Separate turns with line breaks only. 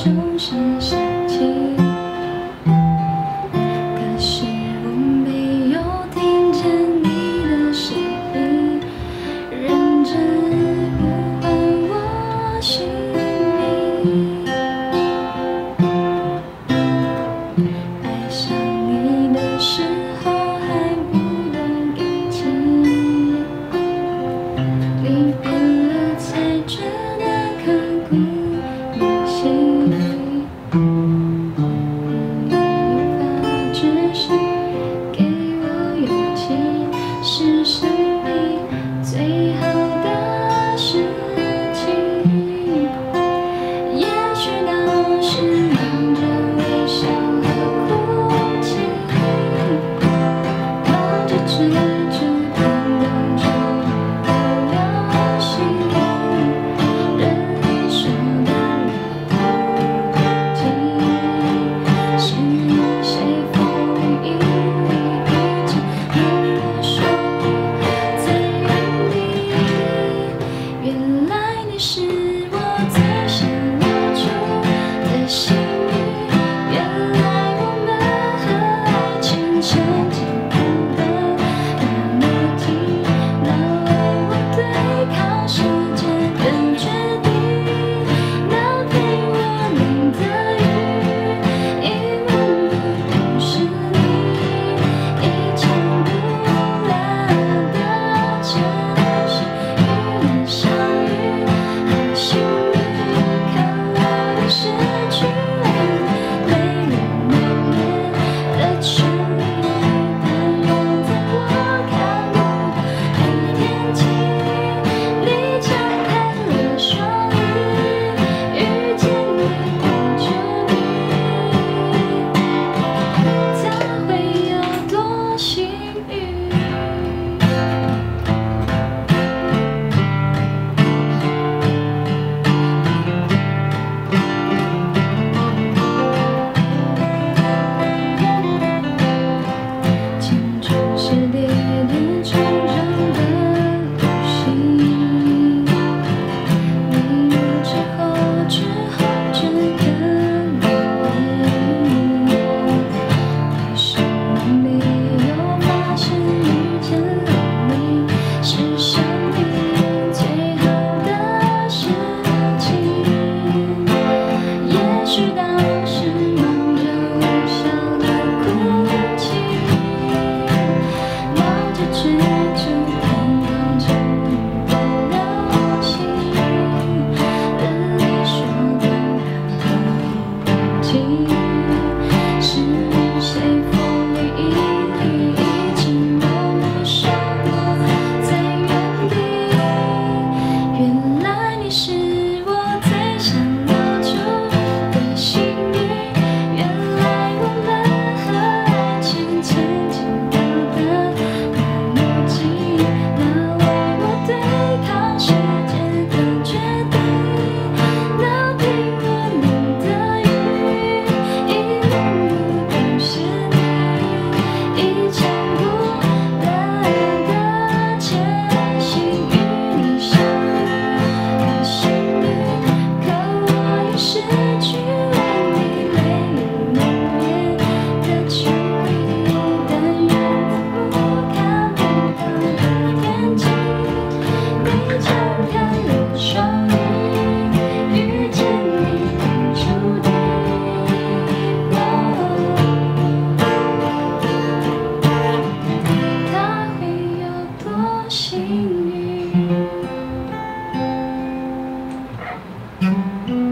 总是想起，可是我没有听见你的声音，认真呼唤我姓名。爱上你的时候还不懂感情，离别了才觉得刻骨铭心。无法置信，给我勇气，是生命最好的事情。也许当时忙着微笑和哭泣，忙着追逐感动中的流星，人说的人不及，是谁风雨里一直跟我说在原地？原来你是我最想留住的幸运，原来我们和爱情曾经不得那么近，那为我对抗世界的决定，那陪我淋的雨，一幕幕都是你，一场不来的晨曦，与你相遇，好幸运，可我已失去了泪流满面的权利，但愿在我看不到的天际，你张开了双翼，遇见你的注定，他会有多幸运？青春是跌跌撞撞的旅行，迷路之后觉得美丽，为什么没有发现遇见了你是生命最好的事情？也许当时忙着微笑和哭泣，忙着追逐感动中的流星，人里说的很不及，是谁风雨里一直默默守我在原地？原来你是我最想留住的幸运，原来我们和爱情曾经不得那么近，那为我对抗世界的决定，那陪我淋的雨，一幕幕都是你，一场不来的晨曦，与你相遇，好幸运，可我已失去了你泪流满面的权利，但愿在我看不到的天际，你张开了双翼，遇见你的注定，他会有多幸运？